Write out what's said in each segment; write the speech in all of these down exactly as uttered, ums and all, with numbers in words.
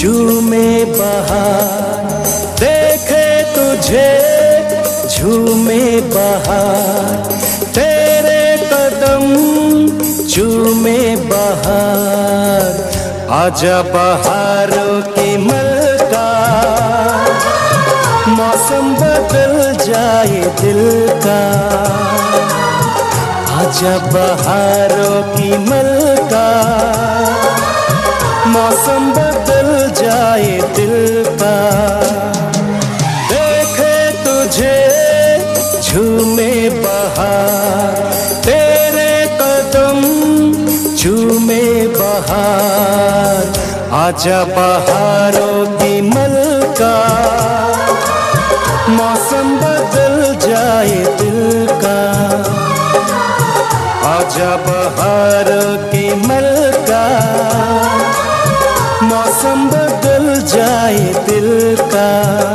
झूमे बहार, देखे तुझे झूमे बहार, तेरे कदम झूमे बहार। आजा बहारों की मलका, मौसम बदल जाए दिल का। आजा बहारों की मलका, मौसम बदल जाए दिल का। देखे तुझे झूमे बहार, तेरे कदम झूमे बहार। आजा बहारों की मलका, मौसम बदल जाए दिल का। आजा बहारों की मलका, मौसम बदल जाए दिल का।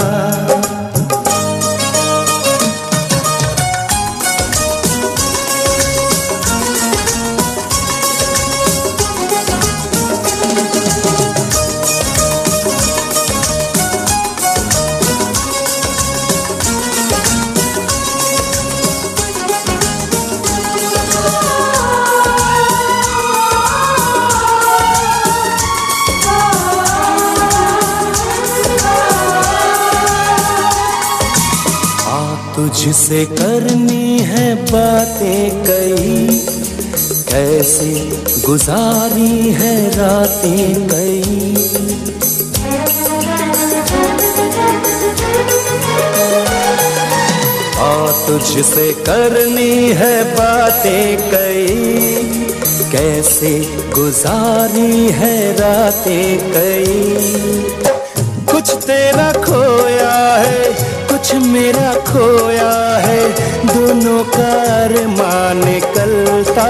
तुझसे करनी है बातें कई, कैसे गुजारी है रातें कई। आ तुझसे करनी है बातें कई, कैसे गुजारी है रातें कई। कुछ तेरा खोया है, कुछ मेरा खोया है, दोनों का अरमान निकलता।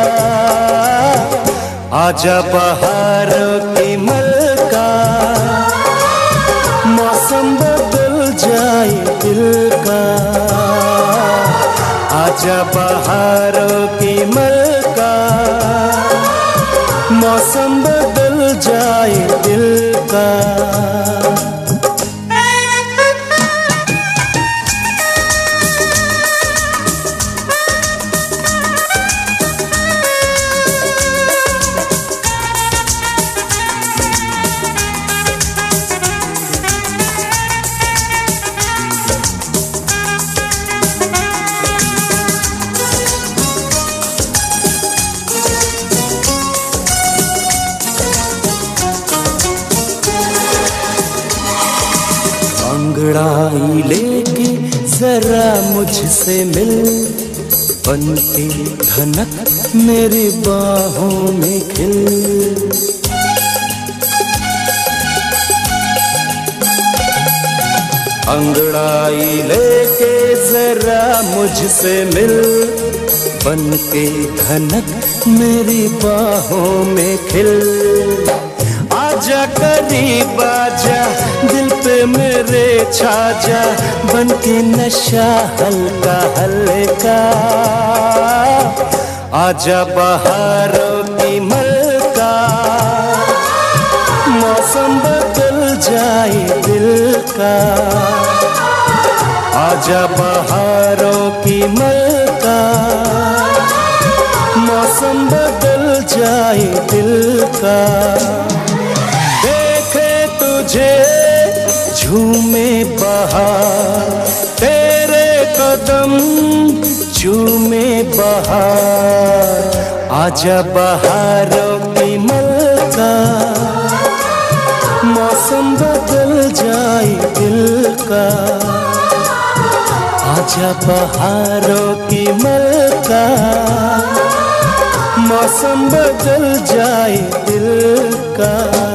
आजा बहारों की मलका, मौसम बदल जाए दिल का। आजा बहारों की मलका, मौसम बदल जाए दिल का। अंगड़ाई लेके जरा मुझसे मिल, बनके धनक मेरी बाहों में खिल। अंगड़ाई लेके जरा मुझसे मिल, बनके धनक मेरी बाहों में खिल। आजा करीब आजा, दिल पे मेरे छा जा, बनके नशा हल्का हल्का। आजा बहारों की मलका, मौसम बदल जाए दिल का। आजा बहारों की मलका, मौसम बदल जाए दिल का। तुझे झूमे बहार, तेरे कदम झूमे बहार। आजा बहारों की मलका, मौसम बदल जाए दिल का। आजा बहारों की मलका, मौसम बदल जाए दिल का।